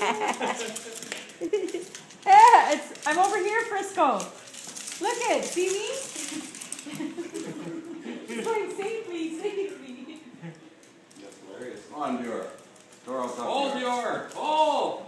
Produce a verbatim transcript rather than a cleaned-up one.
Yeah, it's, I'm over here, Frisco. Look it, see me? It's like safely, safely. That's hilarious. Come on, Dior. Dior, I'll talk Oh, to you. Dior! Oh!